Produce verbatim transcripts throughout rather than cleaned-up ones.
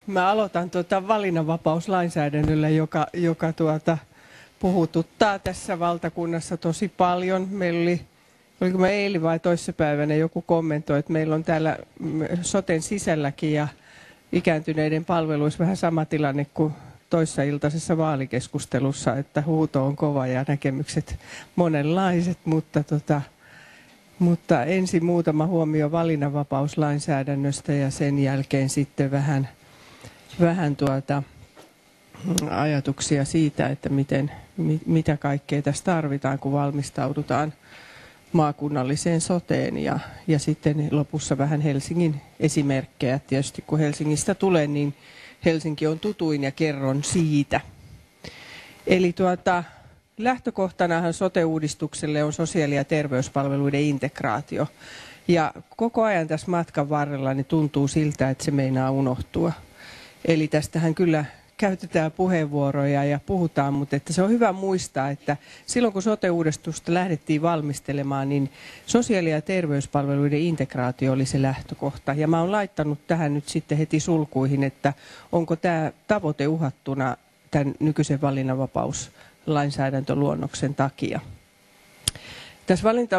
Mä aloitan tuota valinnanvapauslainsäädännöllä, joka, joka tuota, puhututtaa tässä valtakunnassa tosi paljon. Meillä oli, oliko mä eilen vai toissapäivänä joku kommentoi, että meillä on täällä soten sisälläkin ja ikääntyneiden palveluissa vähän sama tilanne kuin toissailtaisessa vaalikeskustelussa, että huuto on kova ja näkemykset monenlaiset, mutta, tota, mutta ensin muutama huomio valinnanvapauslainsäädännöstä ja sen jälkeen sitten vähän, vähän tuota, ajatuksia siitä, että miten, mitä kaikkea tässä tarvitaan, kun valmistaudutaan maakunnalliseen soteen ja, ja sitten lopussa vähän Helsingin esimerkkejä. Tietysti kun Helsingistä tulee, niin Helsinki on tutuin ja kerron siitä. Eli tuota, lähtökohtanahan sote-uudistukselle on sosiaali- ja terveyspalveluiden integraatio. Ja koko ajan tässä matkan varrella niin tuntuu siltä, että se meinaa unohtua. Eli tästähän kyllä käytetään puheenvuoroja ja puhutaan, mutta että se on hyvä muistaa, että silloin kun sote-uudistusta lähdettiin valmistelemaan, niin sosiaali- ja terveyspalveluiden integraatio oli se lähtökohta. Ja mä oon laittanut tähän nyt sitten heti sulkuihin, että onko tämä tavoite uhattuna tämän nykyisen valinnanvapauslainsäädäntöluonnoksen takia. Tässä valinta,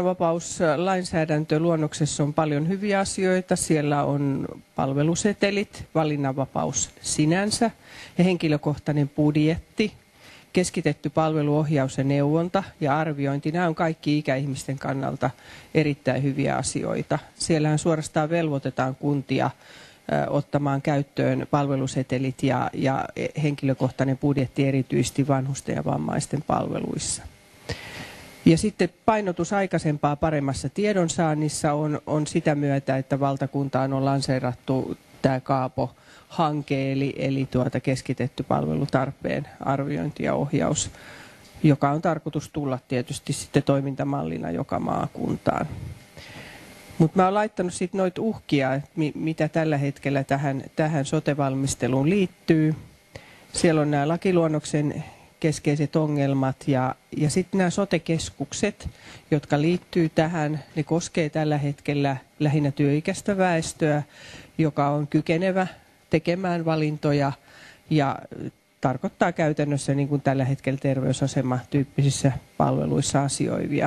valinnanvapauslainsäädäntöluonnoksessa on paljon hyviä asioita. Siellä on palvelusetelit, valinnanvapaus sinänsä ja henkilökohtainen budjetti, keskitetty palveluohjaus ja neuvonta ja arviointi. Nämä on kaikki ikäihmisten kannalta erittäin hyviä asioita. Siellähän suorastaan velvoitetaan kuntia ottamaan käyttöön palvelusetelit ja, ja henkilökohtainen budjetti erityisesti vanhusten ja vammaisten palveluissa. Ja sitten painotus aikaisempaa paremmassa tiedonsaannissa on, on sitä myötä, että valtakuntaan on lanseerattu tämä Kaapo-hanke, eli, eli tuota keskitetty palvelutarpeen arviointi ja ohjaus, joka on tarkoitus tulla tietysti sitten toimintamallina joka maakuntaan. Mutta mä oon laittanut sitten noita uhkia, mitä tällä hetkellä tähän, tähän sote-valmisteluun liittyy. Siellä on nämä lakiluonnoksen keskeiset ongelmat ja, ja sitten nämä sote-keskukset, jotka liittyy tähän, ne koskee tällä hetkellä lähinnä työikäistä väestöä, joka on kykenevä tekemään valintoja ja tarkoittaa käytännössä niin kuin tällä hetkellä terveysasema-tyyppisissä palveluissa asioivia.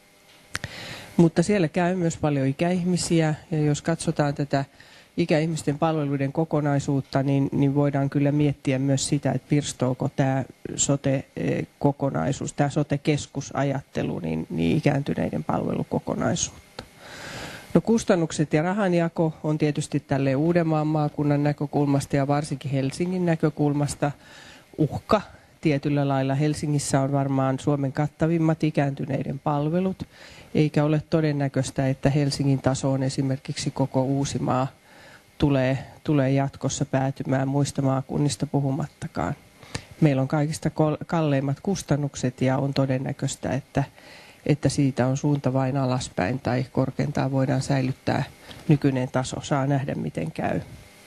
Mutta siellä käy myös paljon ikäihmisiä ja jos katsotaan tätä ikäihmisten palveluiden kokonaisuutta, niin, niin voidaan kyllä miettiä myös sitä, että pirstooko tämä sote-kokonaisuus, tämä sote-keskusajattelu, niin, niin ikääntyneiden palvelukokonaisuutta. No kustannukset ja rahanjako on tietysti tälle Uudenmaan maakunnan näkökulmasta ja varsinkin Helsingin näkökulmasta uhka. Tietyllä lailla Helsingissä on varmaan Suomen kattavimmat ikääntyneiden palvelut, eikä ole todennäköistä, että Helsingin tasoon esimerkiksi koko Uusimaa Tulee, tulee jatkossa päätymään muista maakunnista puhumattakaan. Meillä on kaikista kalleimmat kustannukset ja on todennäköistä, että, että siitä on suunta vain alaspäin tai korkeintaan voidaan säilyttää nykyinen taso. Saa nähdä miten käy.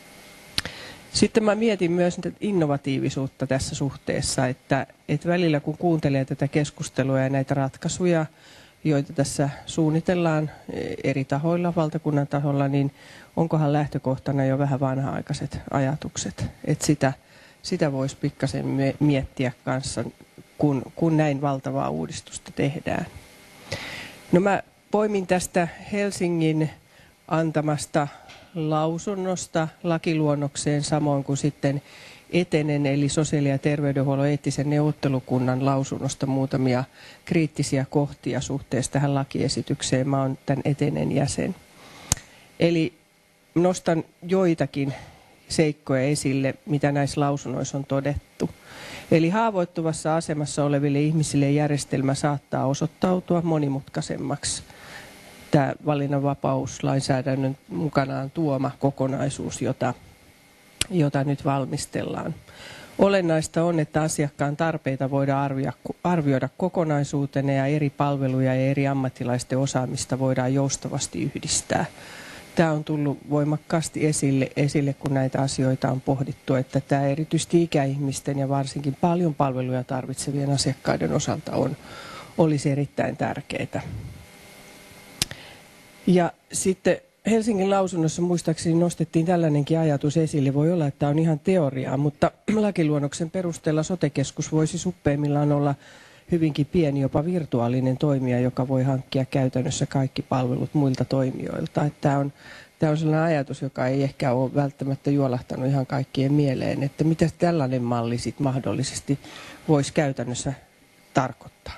Sitten mä mietin myös innovatiivisuutta tässä suhteessa, että, että välillä kun kuuntelee tätä keskustelua ja näitä ratkaisuja, joita tässä suunnitellaan eri tahoilla, valtakunnan taholla, niin onkohan lähtökohtana jo vähän vanha-aikaiset ajatukset. Että sitä, sitä voisi pikkasen miettiä kanssa, kun, kun näin valtavaa uudistusta tehdään. No mä poimin tästä Helsingin antamasta lausunnosta lakiluonnokseen samoin kuin sitten Etenen eli sosiaali- ja terveydenhuollon eettisen neuvottelukunnan lausunnosta muutamia kriittisiä kohtia suhteessa tähän lakiesitykseen. Mä oon tämän Etenen jäsen. Eli nostan joitakin seikkoja esille, mitä näissä lausunnoissa on todettu. Eli haavoittuvassa asemassa oleville ihmisille järjestelmä saattaa osoittautua monimutkaisemmaksi. Tämä valinnanvapauslainsäädännön mukanaan tuoma kokonaisuus, jota jota nyt valmistellaan. Olennaista on, että asiakkaan tarpeita voidaan arvioida kokonaisuutena ja eri palveluja ja eri ammattilaisten osaamista voidaan joustavasti yhdistää. Tämä on tullut voimakkaasti esille, esille, kun näitä asioita on pohdittu, että tämä erityisesti ikäihmisten ja varsinkin paljon palveluja tarvitsevien asiakkaiden osalta on, olisi erittäin tärkeää. Ja sitten Helsingin lausunnossa muistaakseni nostettiin tällainenkin ajatus esille. Voi olla, että on ihan teoriaa, mutta lakiluonnoksen perusteella sote-keskus voisi suppeimmillaan olla hyvinkin pieni, jopa virtuaalinen toimija, joka voi hankkia käytännössä kaikki palvelut muilta toimijoilta. Että tämä on, tämä on sellainen ajatus, joka ei ehkä ole välttämättä juolahtanut ihan kaikkien mieleen, että mitä tällainen malli sit mahdollisesti voisi käytännössä tarkoittaa.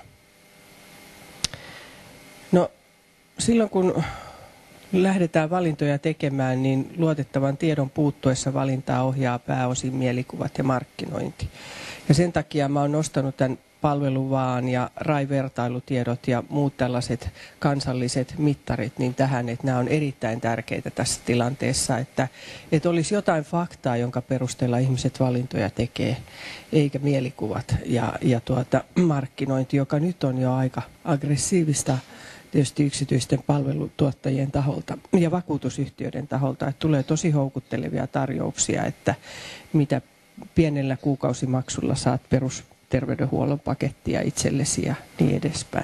No, silloin kun lähdetään valintoja tekemään, niin luotettavan tiedon puuttuessa valintaa ohjaa pääosin mielikuvat ja markkinointi. Ja sen takia mä oon nostanut tämän palveluvaan ja R A I-vertailutiedot ja muut tällaiset kansalliset mittarit niin tähän, että nämä on erittäin tärkeitä tässä tilanteessa, että, että olisi jotain faktaa, jonka perusteella ihmiset valintoja tekee, eikä mielikuvat ja, ja tuota, markkinointi, joka nyt on jo aika aggressiivista tietysti yksityisten palvelutuottajien taholta ja vakuutusyhtiöiden taholta, että tulee tosi houkuttelevia tarjouksia, että mitä pienellä kuukausimaksulla saat perusterveydenhuollon pakettia itsellesi ja niin edespäin.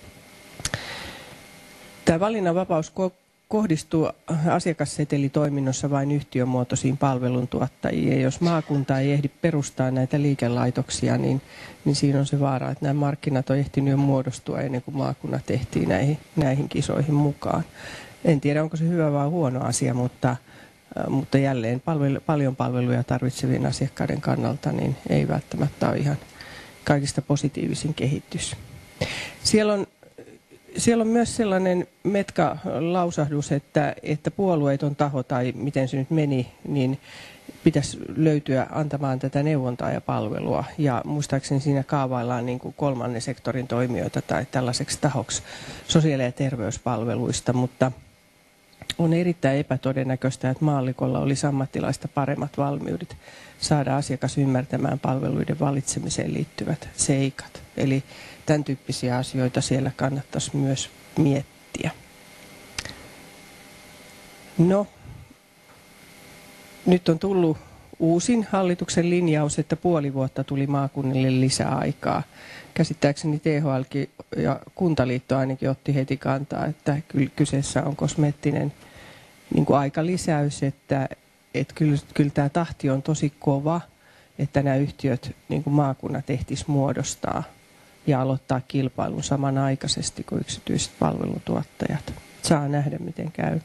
Tämä valinnanvapaus kohdistuu asiakassetelitoiminnossa vain yhtiömuotoisiin palveluntuottajiin. Ja jos maakunta ei ehdi perustaa näitä liikelaitoksia, niin, niin siinä on se vaara, että nämä markkinat on ehtinyt jo muodostua ennen kuin maakunnat tehtiin näihin, näihin kisoihin mukaan. En tiedä, onko se hyvä vai huono asia, mutta, mutta jälleen palvelu, paljon palveluja tarvitsevien asiakkaiden kannalta niin ei välttämättä ole ihan kaikista positiivisin kehitys. Siellä on Siellä on myös sellainen metka-lausahdus, että, että puolueeton taho, tai miten se nyt meni, niin pitäisi löytyä antamaan tätä neuvontaa ja palvelua. Ja muistaakseni siinä kaavaillaan niin kuin kolmannen sektorin toimijoita tai tällaiseksi tahoksi sosiaali- ja terveyspalveluista, mutta on erittäin epätodennäköistä, että maallikolla olisi ammattilaista paremmat valmiudet saada asiakas ymmärtämään palveluiden valitsemiseen liittyvät seikat. Eli tämän tyyppisiä asioita siellä kannattaisi myös miettiä. No, nyt on tullut uusin hallituksen linjaus, että puoli vuotta tuli maakunnille lisää aikaa. Käsittääkseni T H L ja Kuntaliitto ainakin otti heti kantaa, että kyllä kyseessä on kosmeettinen niin kuin aikalisäys, että, että kyllä, kyllä tämä tahti on tosi kova, että nämä yhtiöt, niin kuin maakunnat, ehtis muodostaa ja aloittaa kilpailun samanaikaisesti kuin yksityiset palvelutuottajat. Saa nähdä, miten käy.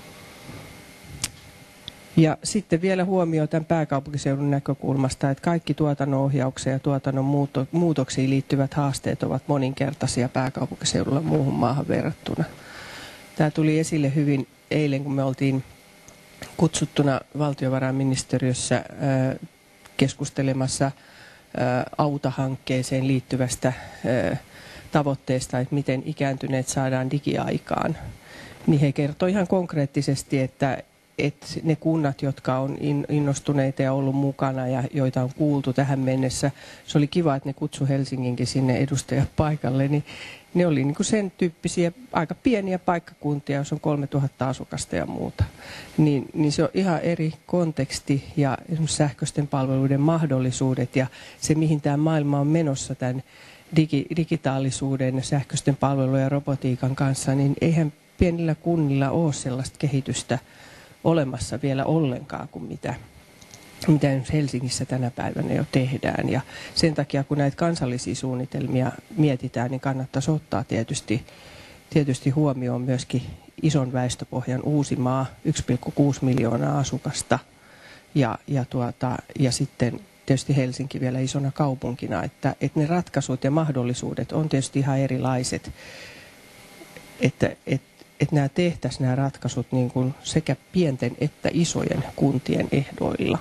Ja sitten vielä huomio tämän pääkaupunkiseudun näkökulmasta, että kaikki tuotannon ohjaukseen ja tuotannon muutoksiin liittyvät haasteet ovat moninkertaisia pääkaupunkiseudulla muuhun maahan verrattuna. Tämä tuli esille hyvin eilen, kun me oltiin kutsuttuna valtiovarainministeriössä keskustelemassa AUTA-hankkeeseen liittyvästä tavoitteesta, että miten ikääntyneet saadaan digiaikaan. Niin he kertoi ihan konkreettisesti, että että ne kunnat, jotka on innostuneita ja ollut mukana ja joita on kuultu tähän mennessä, se oli kiva, että ne kutsu Helsinginkin sinne edustajat paikalle, niin ne oli niin kuin sen tyyppisiä aika pieniä paikkakuntia, jos on kolmetuhatta asukasta ja muuta. Niin, niin se on ihan eri konteksti ja sähköisten palveluiden mahdollisuudet ja se, mihin tämä maailma on menossa tämän digi, digitaalisuuden, sähköisten palvelujen ja robotiikan kanssa, niin eihän pienillä kunnilla ole sellaista kehitystä olemassa vielä ollenkaan kuin mitä, mitä Helsingissä tänä päivänä jo tehdään. Ja sen takia, kun näitä kansallisia suunnitelmia mietitään, niin kannattaisi ottaa tietysti, tietysti huomioon myöskin ison väestöpohjan Uusimaa, yksi pilkku kuusi miljoonaa asukasta, ja, ja, tuota, ja sitten tietysti Helsinki vielä isona kaupunkina, että, että ne ratkaisut ja mahdollisuudet on tietysti ihan erilaiset, että, että että nämä tehtäisiin nämä ratkaisut niin kuin sekä pienten että isojen kuntien ehdoilla.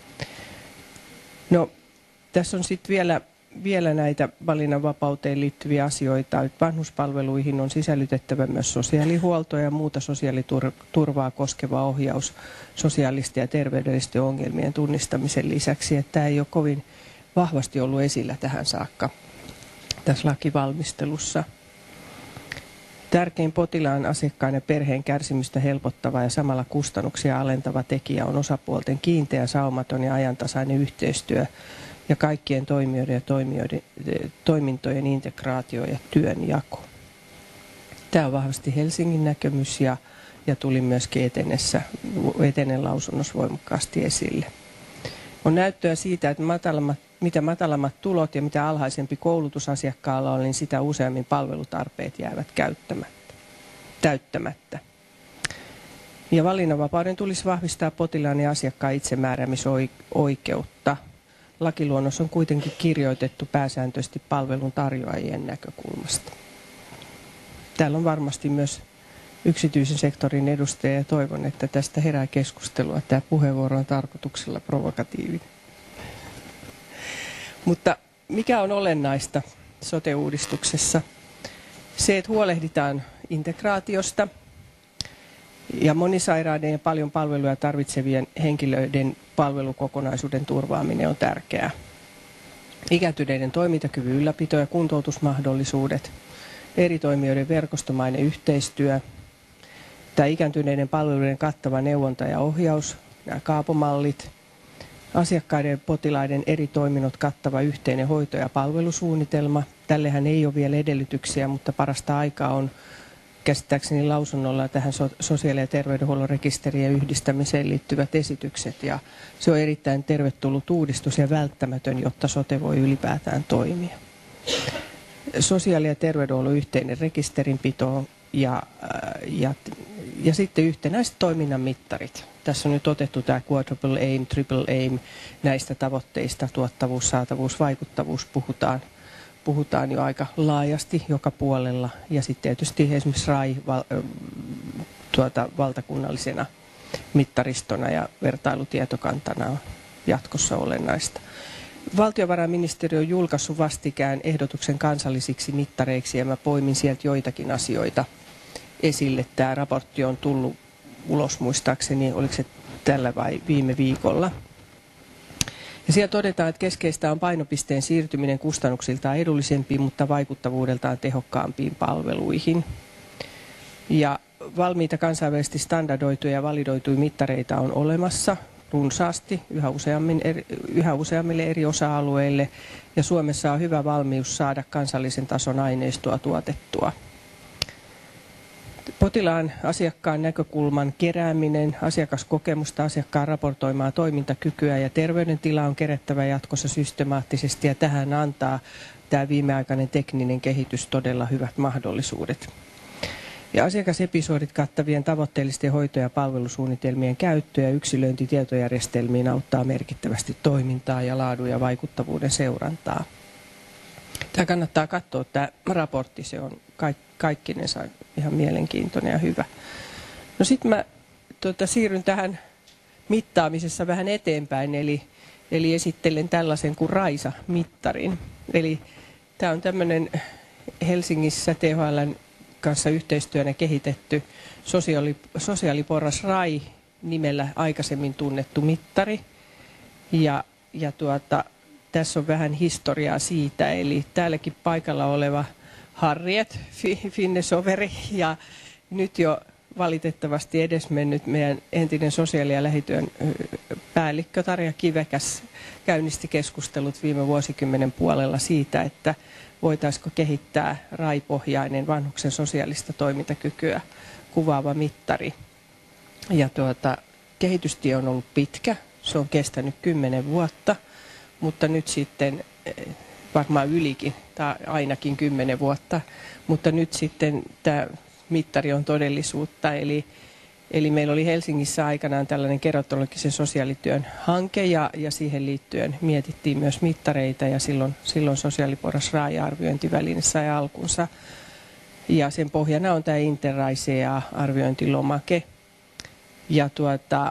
No, tässä on sitten vielä, vielä näitä valinnanvapauteen liittyviä asioita. Vanhuspalveluihin on sisällytettävä myös sosiaalihuoltoa ja muuta sosiaaliturvaa koskeva ohjaus sosiaalisten ja terveydellisten ongelmien tunnistamisen lisäksi. Että tämä ei ole kovin vahvasti ollut esillä tähän saakka tässä lakivalmistelussa. Tärkein potilaan, asiakkaan ja perheen kärsimystä helpottava ja samalla kustannuksia alentava tekijä on osapuolten kiinteä, saumaton ja ajantasainen yhteistyö ja kaikkien toimijoiden ja toimijoiden, toimintojen integraatio ja työnjako. Tämä on vahvasti Helsingin näkemys ja, ja tuli myöskin etenessä, etenen lausunnossa voimakkaasti esille. On näyttöä siitä, että matalammat, mitä matalammat tulot ja mitä alhaisempi koulutus asiakkaalla on, niin sitä useammin palvelutarpeet jäävät käyttämättä, täyttämättä. Ja valinnanvapauden tulisi vahvistaa potilaan ja asiakkaan itsemääräämisoikeutta. Lakiluonnos on kuitenkin kirjoitettu pääsääntöisesti palvelun tarjoajien näkökulmasta. Täällä on varmasti myös yksityisen sektorin edustajia ja toivon, että tästä herää keskustelua. Tämä puheenvuoro on tarkoituksella provokatiivinen. Mutta mikä on olennaista sote-uudistuksessa? Se, että huolehditaan integraatiosta ja monisairaiden ja paljon palveluja tarvitsevien henkilöiden palvelukokonaisuuden turvaaminen on tärkeää. Ikääntyneiden toimintakyvyn ylläpito ja kuntoutusmahdollisuudet, eri toimijoiden verkostomainen yhteistyö, tämä ikääntyneiden palveluiden kattava neuvonta ja ohjaus, nämä kaapomallit, asiakkaiden ja potilaiden eri toiminnot kattava yhteinen hoito- ja palvelusuunnitelma. Tällehän ei ole vielä edellytyksiä, mutta parasta aikaa on käsittääkseni lausunnolla tähän sosiaali- ja terveydenhuollon rekisterien yhdistämiseen liittyvät esitykset. Ja se on erittäin tervetullut uudistus ja välttämätön, jotta sote voi ylipäätään toimia. Sosiaali- ja terveydenhuollon yhteinen rekisterinpito ja, ja, ja sitten yhtenäiset toiminnan mittarit. Tässä on nyt otettu tämä quadruple aim, triple aim, näistä tavoitteista, tuottavuus, saatavuus, vaikuttavuus puhutaan. Puhutaan jo aika laajasti joka puolella ja sitten tietysti esimerkiksi R A I val, tuota, valtakunnallisena mittaristona ja vertailutietokantana on jatkossa olennaista. Valtiovarainministeriö on julkaissut vastikään ehdotuksen kansallisiksi mittareiksi ja mä poimin sieltä joitakin asioita esille. Tämä raportti on tullut ulos muistaakseni, oliko se tällä vai viime viikolla. Ja siellä todetaan, että keskeistä on painopisteen siirtyminen kustannuksiltaan edullisempiin, mutta vaikuttavuudeltaan tehokkaampiin palveluihin. Ja valmiita kansainvälisesti standardoituja ja validoituja mittareita on olemassa runsaasti yhä, eri, yhä useammille eri osa-alueille. Ja Suomessa on hyvä valmius saada kansallisen tason aineistoa tuotettua. Potilaan asiakkaan näkökulman kerääminen, asiakaskokemusta, asiakkaan raportoimaa toimintakykyä ja terveydentila on kerättävä jatkossa systemaattisesti ja tähän antaa tämä viimeaikainen tekninen kehitys todella hyvät mahdollisuudet. Ja asiakasepisodit kattavien tavoitteellisten hoito- ja palvelusuunnitelmien käyttö ja yksilöinti tietojärjestelmiin auttaa merkittävästi toimintaa ja laadun ja vaikuttavuuden seurantaa. Tämä kannattaa katsoa, tämä raportti, se on kaikki. Kaikkinensa ihan mielenkiintoinen ja hyvä. No sitten mä tuota, siirryn tähän mittaamisessa vähän eteenpäin, eli, eli esittelen tällaisen kuin RAISA-mittarin. Eli tämä on tämmöinen Helsingissä T H L:n kanssa yhteistyönä kehitetty sosiaali, sosiaaliporras R A I nimellä aikaisemmin tunnettu mittari. Ja, ja tuota, tässä on vähän historiaa siitä, eli täälläkin paikalla oleva Harriet Finnesoveri ja nyt jo valitettavasti edesmennyt meidän entinen sosiaali- ja lähityön päällikkö Tarja Kivekäs käynnisti keskustelut viime vuosikymmenen puolella siitä, että voitaisiinko kehittää R A I-pohjainen vanhuksen sosiaalista toimintakykyä kuvaava mittari. Ja tuota, kehitystie on ollut pitkä, se on kestänyt kymmenen vuotta, mutta nyt sitten varmaan ylikin, tai ainakin kymmenen vuotta, mutta nyt sitten tämä mittari on todellisuutta. Eli, eli meillä oli Helsingissä aikanaan tällainen gerontologisen sosiaalityön hanke, ja, ja siihen liittyen mietittiin myös mittareita, ja silloin, silloin sosiaaliporras R A I-arviointiväline sai alkunsa. Ja sen pohjana on tämä Interraisea-arviointilomake. Ja tuota,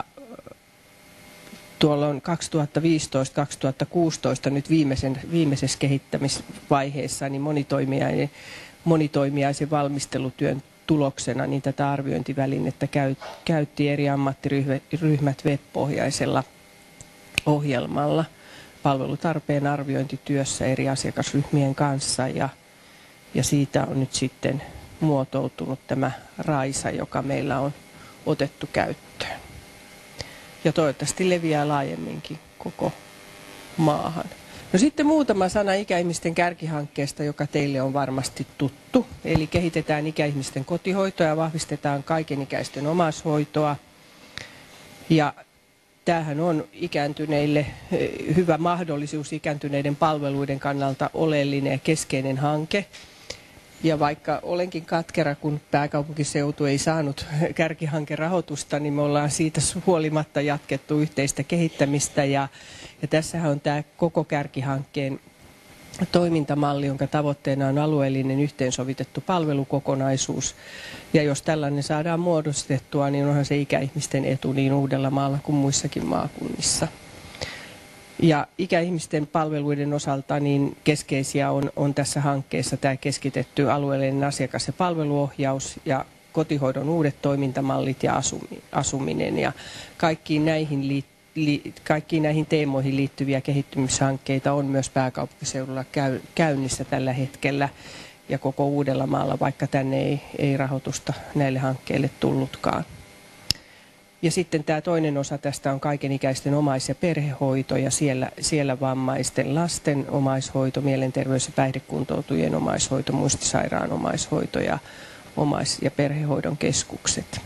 tuolla on kaksituhattaviisitoista kaksituhattakuusitoista nyt viimeisen, viimeisessä kehittämisvaiheessa niin monitoimijaisen, monitoimijaisen valmistelutyön tuloksena niin tätä arviointivälinettä käy, käytti eri ammattiryhmät web-pohjaisella ohjelmalla palvelutarpeen arviointityössä eri asiakasryhmien kanssa ja, ja siitä on nyt sitten muotoutunut tämä RAISA, joka meillä on otettu käyttöön. Ja toivottavasti leviää laajemminkin koko maahan. No sitten muutama sana ikäihmisten kärkihankkeesta, joka teille on varmasti tuttu. Eli kehitetään ikäihmisten kotihoitoa ja vahvistetaan kaikenikäisten omaishoitoa. Ja tämähän on ikääntyneille hyvä mahdollisuus, ikääntyneiden palveluiden kannalta oleellinen ja keskeinen hanke. Ja vaikka olenkin katkera, kun pääkaupunkiseutu ei saanut kärkihankerahoitusta, niin me ollaan siitä huolimatta jatkettu yhteistä kehittämistä. Ja, ja tässähän on tämä koko kärkihankkeen toimintamalli, jonka tavoitteena on alueellinen yhteensovitettu palvelukokonaisuus. Ja jos tällainen saadaan muodostettua, niin onhan se ikäihmisten etu niin Uudellamaalla kuin muissakin maakunnissa. Ja ikäihmisten palveluiden osalta niin keskeisiä on, on tässä hankkeessa tämä keskitetty alueellinen asiakas- ja palveluohjaus ja kotihoidon uudet toimintamallit ja asuminen. Ja kaikkiin näihin, li, li, kaikkiin näihin teemoihin liittyviä kehittymishankkeita on myös pääkaupunkiseudulla käy, käynnissä tällä hetkellä ja koko Uudellamaalla, vaikka tänne ei, ei rahoitusta näille hankkeille tullutkaan. Ja sitten tämä toinen osa tästä on kaikenikäisten omais- ja perhehoito ja siellä, siellä vammaisten lasten omaishoito, mielenterveys- ja päihdekuntoutujien omaishoito, muistisairaan omaishoito ja omais- ja perhehoidon keskukset.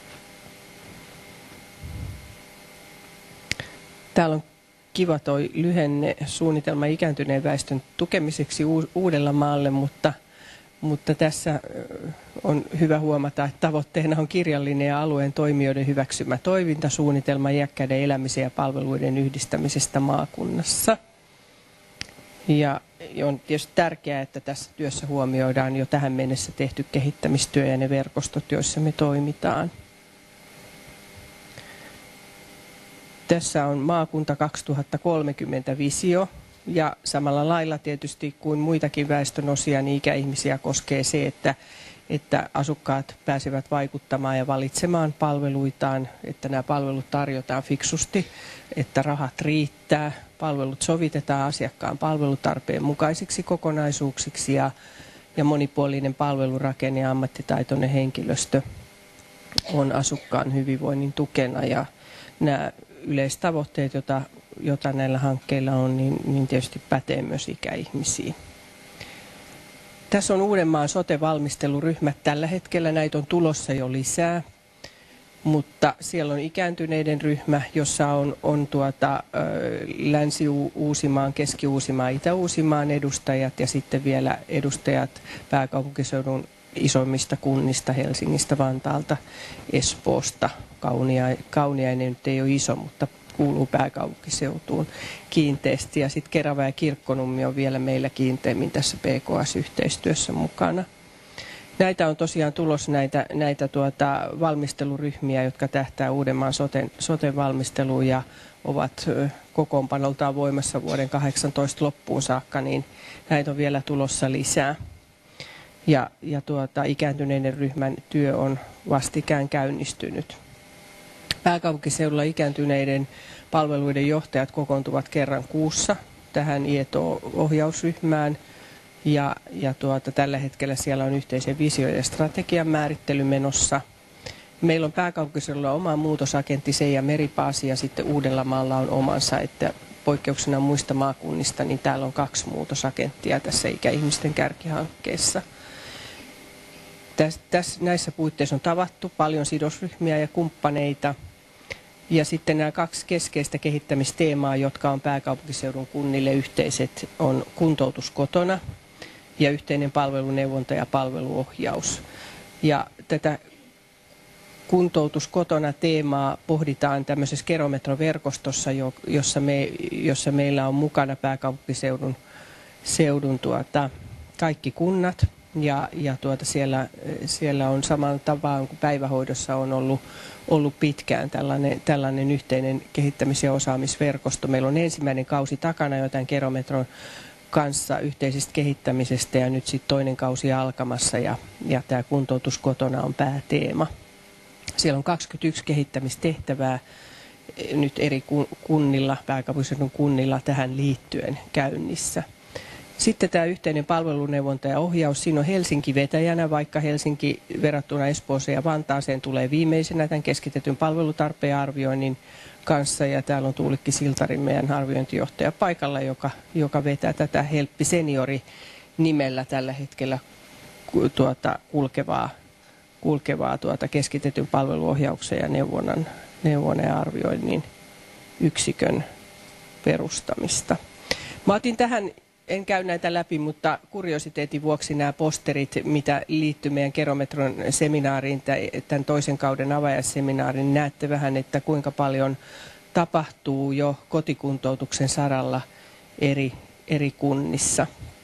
Täällä on kiva toi lyhenne suunnitelma ikääntyneen väestön tukemiseksi Uudellamaalle, mutta Mutta tässä on hyvä huomata, että tavoitteena on kirjallinen ja alueen toimijoiden hyväksymä toimintasuunnitelma iäkkäiden elämisen ja palveluiden yhdistämisestä maakunnassa. Ja on tietysti tärkeää, että tässä työssä huomioidaan jo tähän mennessä tehty kehittämistyö ja ne verkostot, joissa me toimitaan. Tässä on maakunta kaksituhattakolmekymmentä visio. Ja samalla lailla tietysti kuin muitakin väestönosia, niin ikäihmisiä koskee se, että, että asukkaat pääsevät vaikuttamaan ja valitsemaan palveluitaan, että nämä palvelut tarjotaan fiksusti, että rahat riittää, palvelut sovitetaan asiakkaan palvelutarpeen mukaisiksi kokonaisuuksiksi ja, ja monipuolinen palvelurakenne ja ammattitaitoinen henkilöstö on asukkaan hyvinvoinnin tukena ja nämä yleistavoitteet, joita jota näillä hankkeilla on, niin, niin tietysti pätee myös ikäihmisiin. Tässä on Uudenmaan sote-valmisteluryhmät. Tällä hetkellä näitä on tulossa jo lisää, mutta siellä on ikääntyneiden ryhmä, jossa on, on tuota, Länsi-Uusimaan, Keski-Uusimaan, Itä-Uusimaan edustajat ja sitten vielä edustajat pääkaupunkiseudun isoimmista kunnista, Helsingistä, Vantaalta, Espoosta. Kaunia, Kauniainen nyt ei ole iso, mutta kuuluu pääkaupunkiseutuun kiinteästi. Ja sitten Kerava ja Kirkkonummi on vielä meillä kiinteämmin tässä P K S-yhteistyössä mukana. Näitä on tosiaan tulossa näitä, näitä tuota valmisteluryhmiä, jotka tähtää Uudenmaan soten, soten valmisteluun ja ovat kokoonpanoltaan voimassa vuoden kahdeksantoista loppuun saakka, niin näitä on vielä tulossa lisää. Ja, ja tuota, ikääntyneiden ryhmän työ on vastikään käynnistynyt. Pääkaupunkiseudulla ikääntyneiden palveluiden johtajat kokoontuvat kerran kuussa tähän I E T O-ohjausryhmään. Ja, ja tuota, tällä hetkellä siellä on yhteisen visio- ja strategian määrittely menossa. Meillä on pääkaupunkiseudulla oma muutosagentti Seija Meripaasi ja sitten Uudellamaalla on omansa, että poikkeuksena muista maakunnista, niin täällä on kaksi muutosagenttia tässä ikäihmisten kärkihankkeessa. Täs, täs, näissä puitteissa on tavattu paljon sidosryhmiä ja kumppaneita. Ja sitten nämä kaksi keskeistä kehittämisteemaa, jotka on pääkaupunkiseudun kunnille yhteiset, on kuntoutus kotona ja yhteinen palveluneuvonta ja palveluohjaus. Ja tätä kuntoutus kotona teemaa pohditaan tämmöisessä Kerometro-verkostossa, jossa, me, jossa meillä on mukana pääkaupunkiseudun seudun tuota, kaikki kunnat. Ja, ja tuota siellä, siellä on samalla tavalla kuin päivähoidossa on ollut, ollut pitkään tällainen, tällainen yhteinen kehittämis- ja osaamisverkosto. Meillä on ensimmäinen kausi takana jo tämän Kerometron kanssa yhteisestä kehittämisestä ja nyt sitten toinen kausi alkamassa ja, ja tämä kuntoutus kotona on pääteema. Siellä on kaksikymmentäyksi kehittämistehtävää nyt eri kunnilla, pääkaupunkiseudun kunnilla tähän liittyen käynnissä. Sitten tämä yhteinen palveluneuvonta ja ohjaus. Siinä on Helsinki vetäjänä, vaikka Helsinki verrattuna Espooseen ja Vantaaseen tulee viimeisenä tämän keskitetyn palvelutarpeen arvioinnin kanssa. Ja täällä on Tuulikki Siltari, meidän arviointijohtaja paikalla, joka, joka vetää tätä Helppi Seniori nimellä tällä hetkellä tuota, kulkevaa, kulkevaa tuota keskitetyn palveluohjauksen ja neuvonnan, neuvonnan ja arvioinnin yksikön perustamista. Mä otin tähän, en käy näitä läpi, mutta kuriositeetin vuoksi nämä posterit, mitä liittyy meidän Kerometron seminaariin, tämän toisen kauden avajaisseminaariin, niin näette vähän, että kuinka paljon tapahtuu jo kotikuntoutuksen saralla eri, eri kunnissa.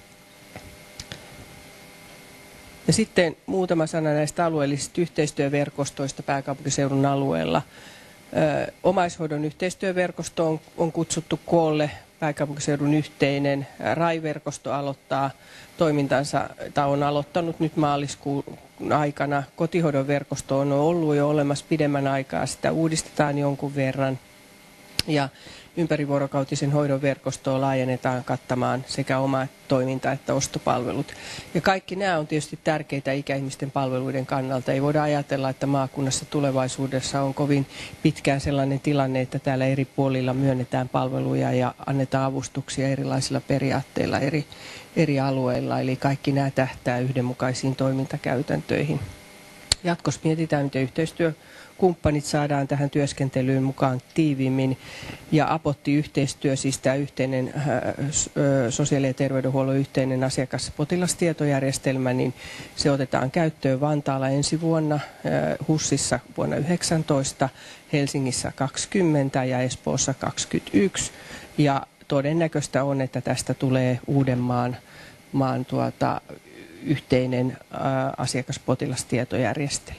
Ja sitten muutama sana näistä alueellisista yhteistyöverkostoista pääkaupunkiseudun alueella. Ö, omaishoidon yhteistyöverkosto on, on kutsuttu koolle. Pääkaupunkiseudun yhteinen R A I-verkosto aloittaa toimintansa, tai on aloittanut nyt maaliskuun aikana. Kotihoidon verkosto on ollut jo olemassa pidemmän aikaa, sitä uudistetaan jonkun verran. Ja ympärivuorokautisen hoidon verkostoa laajennetaan kattamaan sekä oma toiminta että ostopalvelut. Ja kaikki nämä on tietysti tärkeitä ikäihmisten palveluiden kannalta. Ei voida ajatella, että maakunnassa tulevaisuudessa on kovin pitkään sellainen tilanne, että täällä eri puolilla myönnetään palveluja ja annetaan avustuksia erilaisilla periaatteilla eri, eri alueilla. Eli kaikki nämä tähtää yhdenmukaisiin toimintakäytäntöihin. Jatkossa mietitään, miten yhteistyökumppanit saadaan tähän työskentelyyn mukaan tiiviimmin. Ja Apotti-yhteistyö, siis tämä yhteinen äh, sosiaali- ja terveydenhuollon yhteinen asiakas-potilastietojärjestelmä, niin se otetaan käyttöön Vantaalla ensi vuonna, äh, HUSissa vuonna yhdeksäntoista, Helsingissä kaksikymmentä ja Espoossa kaksikymmentäyksi. Ja todennäköistä on, että tästä tulee Uudenmaan maan tuota, yhteinen ää, asiakaspotilastietojärjestelmä.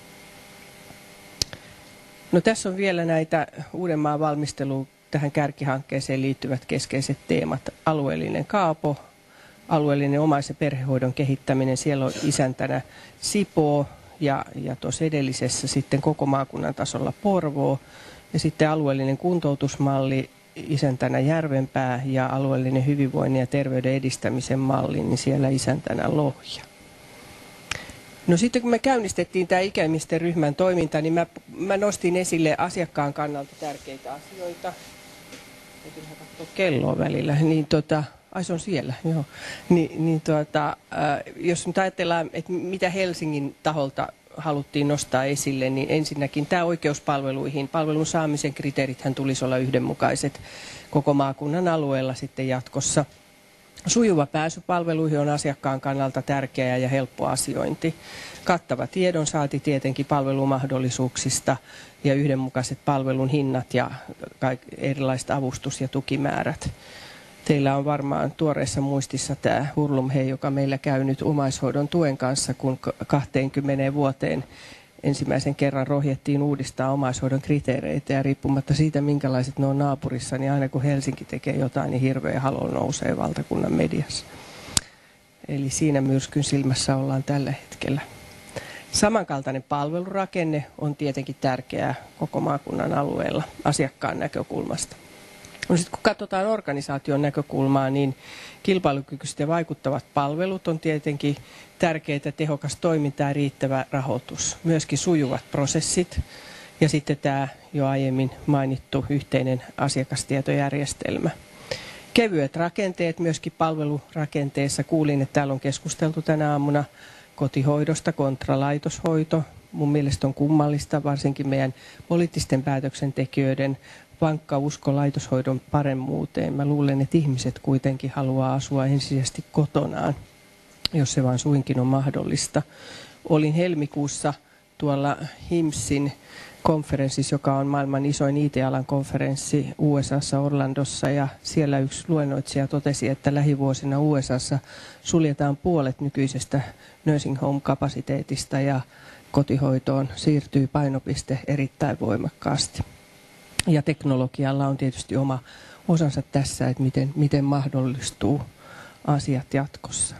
No, tässä on vielä näitä Uudenmaan valmisteluun tähän kärkihankkeeseen liittyvät keskeiset teemat. Alueellinen kaapo, alueellinen omais- ja perhehoidon kehittäminen. Siellä on isäntänä Sipoo ja, ja tuossa edellisessä sitten koko maakunnan tasolla Porvoo. Ja sitten alueellinen kuntoutusmalli, isäntänä Järvenpää, ja alueellinen hyvinvoinnin ja terveyden edistämisen malli, niin siellä isäntänä Lohja. No sitten kun me käynnistettiin tämä ikäihmisten ryhmän toiminta, niin mä, mä nostin esille asiakkaan kannalta tärkeitä asioita. Täytyy vähän katsoa kelloa välillä. Niin tota, ai se on siellä, joo. Ni, niin tota, äh, jos nyt ajatellaan, että mitä Helsingin taholta haluttiin nostaa esille, niin ensinnäkin tämä oikeuspalveluihin. Palvelun saamisen kriteerithän tulisi olla yhdenmukaiset koko maakunnan alueella sitten jatkossa. Sujuva pääsy palveluihin on asiakkaan kannalta tärkeä ja helppo asiointi. Kattava tiedonsaanti tietenkin palvelumahdollisuuksista ja yhdenmukaiset palvelun hinnat ja erilaiset avustus- ja tukimäärät. Teillä on varmaan tuoreessa muistissa tämä hurlumhei, joka meillä käy nyt omaishoidon tuen kanssa, kun kaksikymmentä vuoteen ensimmäisen kerran rohjettiin uudistaa omaishoidon kriteereitä. Ja riippumatta siitä, minkälaiset ne on naapurissa, niin aina kun Helsinki tekee jotain, niin hirveä halo nousee valtakunnan mediassa. Eli siinä myrskyn silmässä ollaan tällä hetkellä. Samankaltainen palvelurakenne on tietenkin tärkeää koko maakunnan alueella asiakkaan näkökulmasta. No sitten kun katsotaan organisaation näkökulmaa, niin kilpailukykyiset ja vaikuttavat palvelut on tietenkin tärkeää, tehokas toiminta ja riittävä rahoitus. Myöskin sujuvat prosessit ja sitten tämä jo aiemmin mainittu yhteinen asiakastietojärjestelmä. Kevyet rakenteet myöskin palvelurakenteessa. Kuulin, että täällä on keskusteltu tänä aamuna kotihoidosta kontra laitoshoito. Mun mielestä on kummallista, varsinkin meidän poliittisten päätöksentekijöiden vankka usko laitoshoidon paremmuuteen. Mä luulen, että ihmiset kuitenkin haluaa asua ensisijaisesti kotonaan, jos se vaan suinkin on mahdollista. Olin helmikuussa tuolla HIMSSin konferenssissa, joka on maailman isoin I T-alan konferenssi U S A:ssa Orlandossa, ja siellä yksi luennoitsija totesi, että lähivuosina U S A:ssa suljetaan puolet nykyisestä nursing home-kapasiteetista ja kotihoitoon siirtyy painopiste erittäin voimakkaasti. Ja teknologialla on tietysti oma osansa tässä, että miten, miten mahdollistuu asiat jatkossa.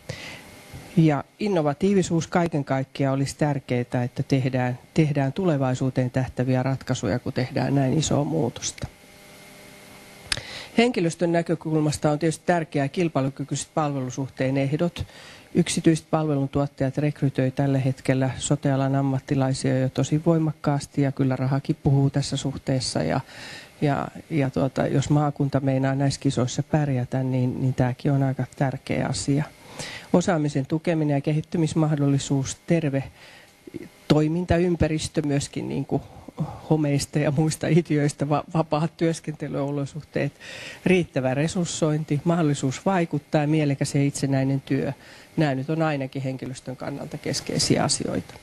Ja innovatiivisuus kaiken kaikkiaan olisi tärkeää, että tehdään, tehdään tulevaisuuteen tähtäviä ratkaisuja, kun tehdään näin isoa muutosta. Henkilöstön näkökulmasta on tietysti tärkeää kilpailukykyiset palvelusuhteen ehdot. Yksityiset palveluntuottajat rekrytoi tällä hetkellä sote-alan ammattilaisia jo tosi voimakkaasti ja kyllä rahakin puhuu tässä suhteessa. Ja, ja, ja tuota, jos maakunta meinaa näissä kisoissa pärjätä, niin, niin tämäkin on aika tärkeä asia. Osaamisen tukeminen ja kehittymismahdollisuus, terve toimintaympäristö myöskin niin kuin homeista ja muista itiöistä, vapaat työskentelyolosuhteet, riittävä resurssointi, mahdollisuus vaikuttaa ja mielekäs ja itsenäinen työ. Nämä nyt on ainakin henkilöstön kannalta keskeisiä asioita.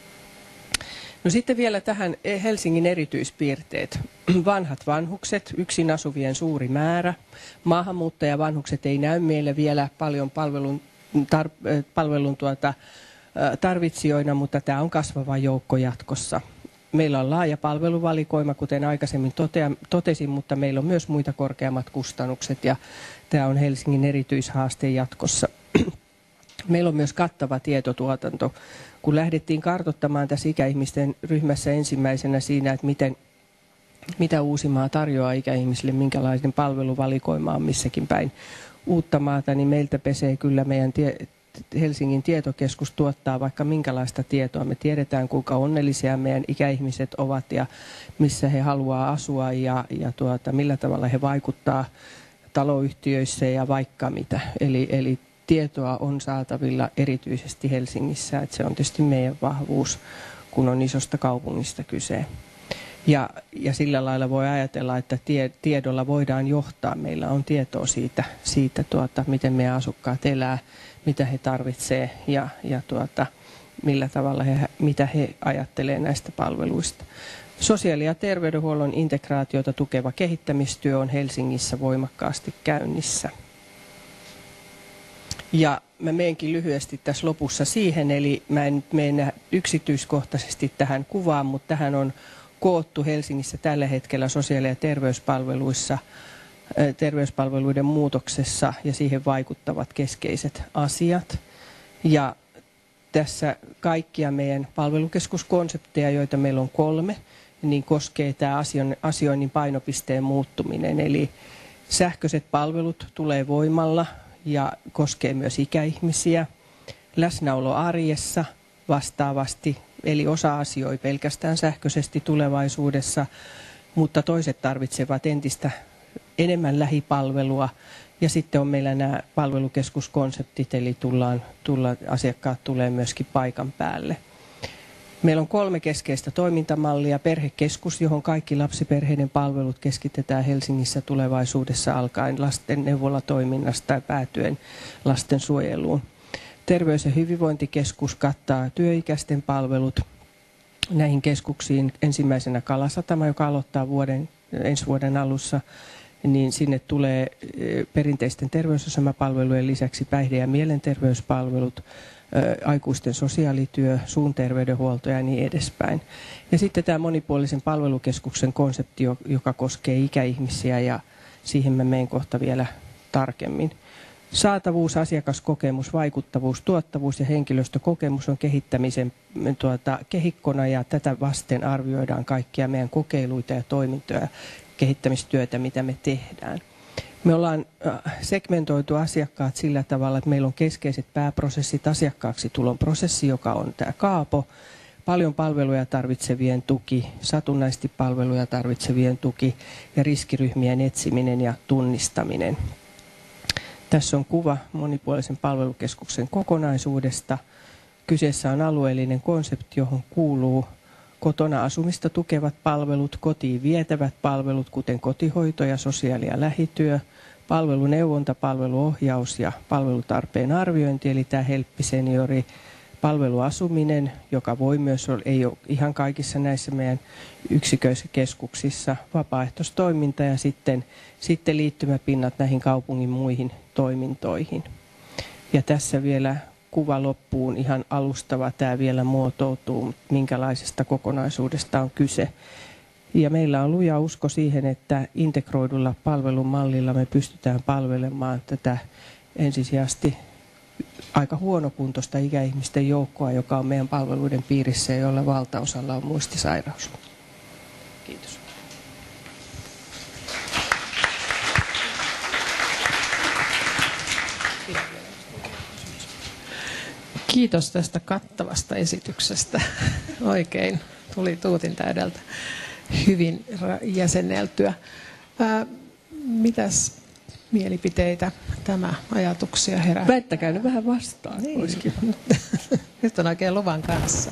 No sitten vielä tähän Helsingin erityispiirteet. Vanhat vanhukset, yksin asuvien suuri määrä. Maahanmuuttajavanhukset ei näy meille vielä paljon palvelun, tar, palvelun tuota, tarvitsijoina, mutta tämä on kasvava joukko jatkossa. Meillä on laaja palveluvalikoima, kuten aikaisemmin totea, totesin, mutta meillä on myös muita korkeammat kustannukset ja tämä on Helsingin erityishaaste jatkossa. Meillä on myös kattava tietotuotanto. Kun lähdettiin kartoittamaan tässä ikäihmisten ryhmässä ensimmäisenä siinä, että miten, mitä Uusimaa tarjoaa ikäihmisille, minkälainen palveluvalikoima on missäkin päin uutta maata, niin meiltä pesee kyllä meidän tie, Helsingin tietokeskus tuottaa vaikka minkälaista tietoa. Me tiedetään, kuinka onnellisia meidän ikäihmiset ovat ja missä he haluaa asua ja, ja tuota, millä tavalla he vaikuttaa taloyhtiöissä ja vaikka mitä. Eli, eli tietoa on saatavilla erityisesti Helsingissä, että se on tietysti meidän vahvuus, kun on isosta kaupungista kyse. Ja, ja sillä lailla voi ajatella, että tie, tiedolla voidaan johtaa. Meillä on tietoa siitä, siitä tuota, miten meidän asukkaat elää, mitä he tarvitsevat ja, ja tuota, millä tavalla he, mitä he ajattelevat näistä palveluista. Sosiaali- ja terveydenhuollon integraatiota tukeva kehittämistyö on Helsingissä voimakkaasti käynnissä. Ja mä menenkin lyhyesti tässä lopussa siihen, eli mä en mene yksityiskohtaisesti tähän kuvaan, mutta tähän on koottu Helsingissä tällä hetkellä sosiaali- ja terveyspalveluissa, terveyspalveluiden muutoksessa ja siihen vaikuttavat keskeiset asiat. Ja tässä kaikkia meidän palvelukeskuskonsepteja, joita meillä on kolme, niin koskee tämä asioinnin painopisteen muuttuminen. Eli sähköiset palvelut tulee voimalla ja koskee myös ikäihmisiä. Läsnäolo arjessa vastaavasti, eli osa asioi pelkästään sähköisesti tulevaisuudessa, mutta toiset tarvitsevat entistä enemmän lähipalvelua. Ja sitten on meillä nämä palvelukeskuskonseptit, eli tullaan, tullaan, asiakkaat tulee myöskin paikan päälle. Meillä on kolme keskeistä toimintamallia. Perhekeskus, johon kaikki lapsiperheiden palvelut keskitetään Helsingissä tulevaisuudessa alkaen lasten neuvolatoiminnasta ja päätyen lastensuojeluun. Terveys- ja hyvinvointikeskus kattaa työikäisten palvelut. Näihin keskuksiin ensimmäisenä Kalasatama, joka aloittaa vuoden, ensi vuoden alussa, niin sinne tulee perinteisten terveysasemapalvelujen lisäksi päihde- ja mielenterveyspalvelut, aikuisten sosiaalityö, suun terveydenhuolto ja niin edespäin. Ja sitten tämä monipuolisen palvelukeskuksen konsepti, joka koskee ikäihmisiä ja siihen mä menen kohta vielä tarkemmin. Saatavuus, asiakaskokemus, vaikuttavuus, tuottavuus ja henkilöstökokemus on kehittämisen tuota, kehikkona ja tätä vasten arvioidaan kaikkia meidän kokeiluita ja toimintoja, kehittämistyötä, mitä me tehdään. Me ollaan segmentoitu asiakkaat sillä tavalla, että meillä on keskeiset pääprosessit, asiakkaaksi tulon prosessi, joka on tämä Kaapo, paljon palveluja tarvitsevien tuki, satunnaisesti palveluja tarvitsevien tuki ja riskiryhmien etsiminen ja tunnistaminen. Tässä on kuva monipuolisen palvelukeskuksen kokonaisuudesta. Kyseessä on alueellinen konsepti, johon kuuluu kotona asumista tukevat palvelut, kotiin vietävät palvelut, kuten kotihoito ja sosiaali- ja lähityö, palveluneuvonta, palveluohjaus ja palvelutarpeen arviointi, eli tämä helppiseniori, palveluasuminen, joka voi myös olla, ei ole ihan kaikissa näissä meidän yksiköissä keskuksissa, vapaaehtoistoiminta ja sitten, sitten liittymäpinnat näihin kaupungin muihin toimintoihin. Ja tässä vielä kuva loppuun ihan alustava, tämä vielä muotoutuu, minkälaisesta kokonaisuudesta on kyse. Ja meillä on luja usko siihen, että integroidulla palvelumallilla me pystytään palvelemaan tätä ensisijaisesti aika huonokuntoista ikäihmisten joukkoa, joka on meidän palveluiden piirissä ja jolla valtaosalla on muistisairaus. Kiitos. Kiitos tästä kattavasta esityksestä. Oikein tuli tuutin täydeltä hyvin jäsenneltyä. Ää, mitäs mielipiteitä tämä ajatuksia herää? Väittäkää nyt vähän vastaan. Niin. Nyt on oikein luvan kanssa.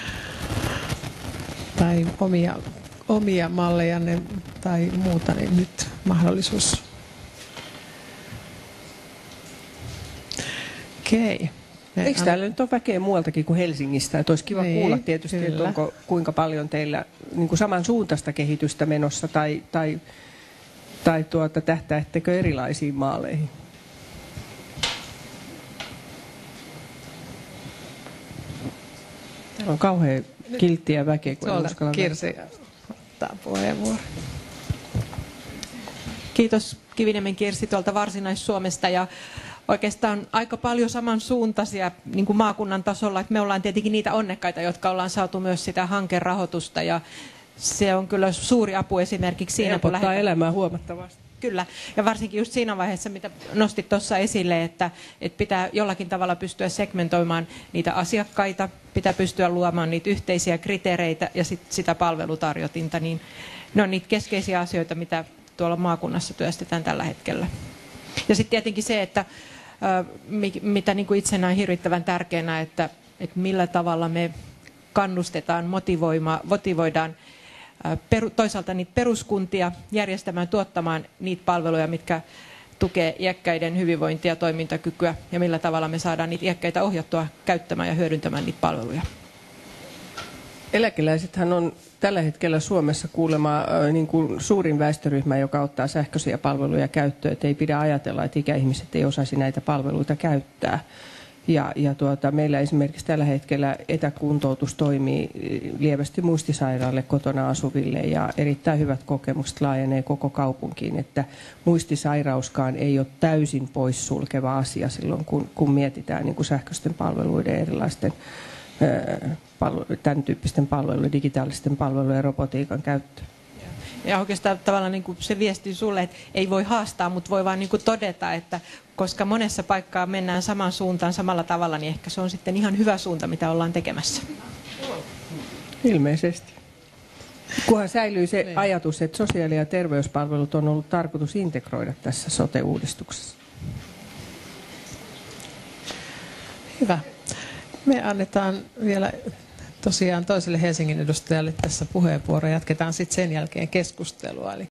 Tai omia, omia mallejanne tai muuta, niin nyt mahdollisuus. Okei. Eikö täällä nyt ole väkeä muualtakin kuin Helsingistä? Että olisi kiva niin, kuulla tietysti, että onko, kuinka paljon teillä niin kuin samansuuntaista kehitystä menossa tai, tai, tai tuota, tähtäättekö erilaisiin maaleihin? Täällä on kauhean kilttiä väkeä. Tuolta Kirsi ottaa puheenvuoron. Kiitos Kiviniemen Kirsi tuolta Varsinais-Suomesta. Ja oikeastaan aika paljon samansuuntaisia niin kuin maakunnan tasolla. Että me ollaan tietenkin niitä onnekkaita, jotka ollaan saatu myös sitä hankerahoitusta. Ja se on kyllä suuri apu esimerkiksi siinä, kun lähdetään elämää huomattavasti. Kyllä, ja varsinkin just siinä vaiheessa, mitä nostit tuossa esille, että, että pitää jollakin tavalla pystyä segmentoimaan niitä asiakkaita, pitää pystyä luomaan niitä yhteisiä kriteereitä ja sit sitä palvelutarjotinta, niin ne on niitä keskeisiä asioita, mitä tuolla maakunnassa työstetään tällä hetkellä. Ja sitten tietenkin se, että mitä niin kuin itse näen hirvittävän tärkeänä, että, että millä tavalla me kannustetaan, motivoidaan toisaalta niitä peruskuntia järjestämään, tuottamaan niitä palveluja, mitkä tukee iäkkäiden hyvinvointia ja toimintakykyä, ja millä tavalla me saadaan niitä iäkkäitä ohjattua käyttämään ja hyödyntämään niitä palveluja. Eläkeläisethän on tällä hetkellä Suomessa kuulemma niin kuin suurin väestöryhmä, joka ottaa sähköisiä palveluja käyttöön. Et ei pidä ajatella, että ikäihmiset ei osaisi näitä palveluita käyttää. Ja, ja tuota, meillä esimerkiksi tällä hetkellä etäkuntoutus toimii lievästi muistisairaalle kotona asuville ja erittäin hyvät kokemukset laajenee koko kaupunkiin, että muistisairauskaan ei ole täysin poissulkeva asia silloin, kun, kun mietitään niin kuin sähköisten palveluiden erilaisten tämän tyyppisten palveluiden, digitaalisten palvelujen ja robotiikan käyttöön. Ja oikeastaan tavallaan niin kuin se viesti sulle, että ei voi haastaa, mutta voi vaan niin kuin todeta, että koska monessa paikkaa mennään samaan suuntaan samalla tavalla, niin ehkä se on sitten ihan hyvä suunta, mitä ollaan tekemässä. Ilmeisesti. Kunhan säilyy se niin ajatus, että sosiaali- ja terveyspalvelut on ollut tarkoitus integroida tässä sote-uudistuksessa. Hyvä. Me annetaan vielä tosiaan toiselle Helsingin edustajalle tässä puheenvuoro. Jatketaan sitten sen jälkeen keskustelua. Eli